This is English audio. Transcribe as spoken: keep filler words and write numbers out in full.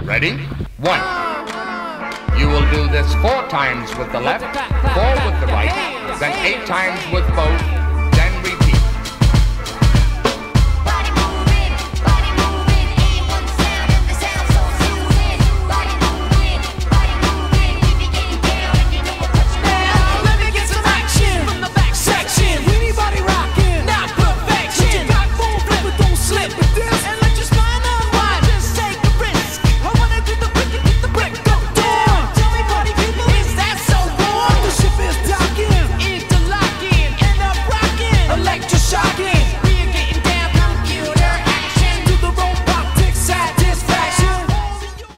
Ready? One. You will do this four times with the left, four with the right, then eight times with both,